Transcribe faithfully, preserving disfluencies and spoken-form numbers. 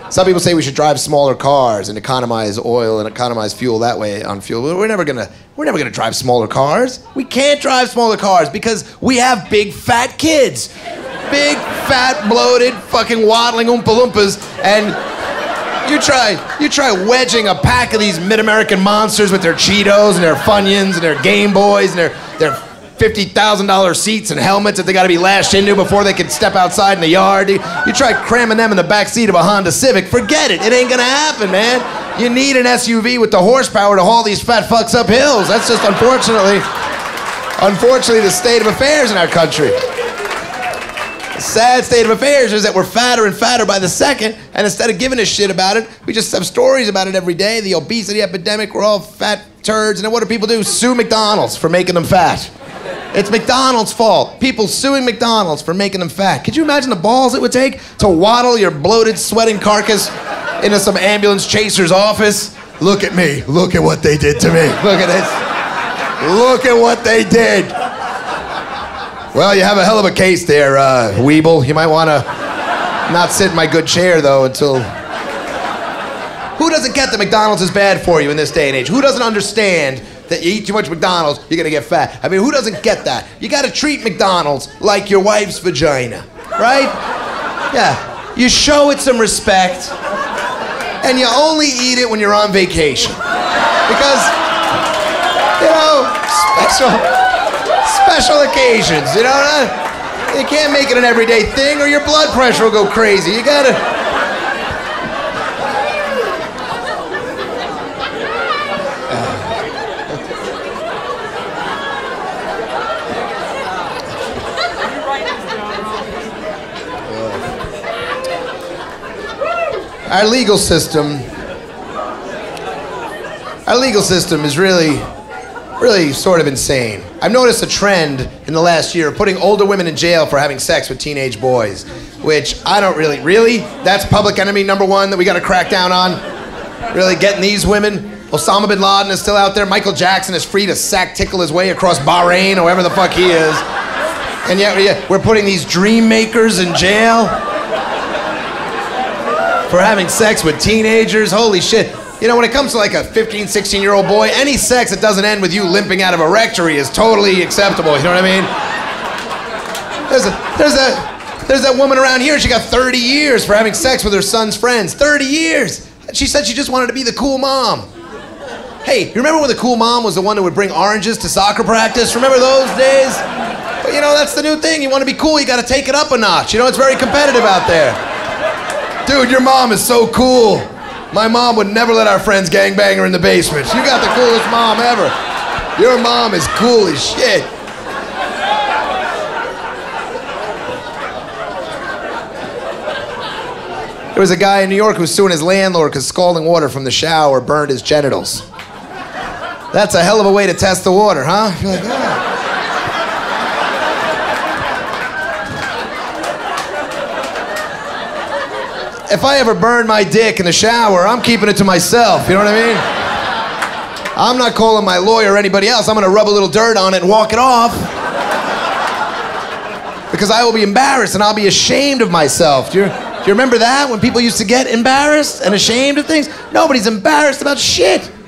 Some people say we should drive smaller cars and economize oil and economize fuel that way on fuel. But we're never gonna, we're never gonna drive smaller cars. We can't drive smaller cars because we have big fat kids. Big, fat, bloated, fucking waddling Oompa Loompas. And you try, you try wedging a pack of these mid-American monsters with their Cheetos and their Funyuns and their Game Boys and their, their fifty thousand dollar seats and helmets that they gotta be lashed into before they can step outside in the yard. You, you try cramming them in the back seat of a Honda Civic, forget it, it ain't gonna happen, man. You need an S U V with the horsepower to haul these fat fucks up hills. That's just unfortunately, unfortunately the state of affairs in our country. The sad state of affairs is that we're fatter and fatter by the second, and instead of giving a shit about it, we just have stories about it every day. The obesity epidemic, we're all fat turds, and then what do people do? Sue McDonald's for making them fat. It's McDonald's fault. People suing McDonald's for making them fat. Could you imagine the balls it would take to waddle your bloated, sweating carcass into some ambulance chaser's office? Look at me. Look at what they did to me. Look at this. Look at what they did. Well, you have a hell of a case there, uh, Weeble. You might want to not sit in my good chair, though, until... Who doesn't get that McDonald's is bad for you in this day and age? Who doesn't understand that you eat too much McDonald's, you're gonna get fat? I mean, who doesn't get that? You gotta treat McDonald's like your wife's vagina, right? Yeah, you show it some respect, and you only eat it when you're on vacation. Because, you know, special, special occasions, you know? You can't make it an everyday thing or your blood pressure will go crazy. You gotta... Our legal system, our legal system is really, really sort of insane. I've noticed a trend in the last year of putting older women in jail for having sex with teenage boys, which I don't really, really? That's public enemy number one that we gotta crack down on? Really getting these women? Osama bin Laden is still out there. Michael Jackson is free to sack tickle his way across Bahrain or wherever the fuck he is. And yet we're putting these Dreammakers in jail for having sex with teenagers. Holy shit. You know, when it comes to like a fifteen, sixteen year old boy, any sex that doesn't end with you limping out of a rectory is totally acceptable, you know what I mean? There's a, there's a, there's that woman around here, she got thirty years for having sex with her son's friends. thirty years! She said she just wanted to be the cool mom. Hey, you remember when the cool mom was the one that would bring oranges to soccer practice? Remember those days? But you know, that's the new thing. You want to be cool, you gotta take it up a notch. You know, it's very competitive out there. Dude, your mom is so cool. My mom would never let our friends gangbang her in the basement. You got the coolest mom ever. Your mom is cool as shit. There was a guy in New York who was suing his landlord because scalding water from the shower burned his genitals. That's a hell of a way to test the water, huh? You're like, oh. If I ever burn my dick in the shower, I'm keeping it to myself, you know what I mean? I'm not calling my lawyer or anybody else. I'm gonna rub a little dirt on it and walk it off. Because I will be embarrassed and I'll be ashamed of myself. Do you, do you remember that? When people used to get embarrassed and ashamed of things? Nobody's embarrassed about shit.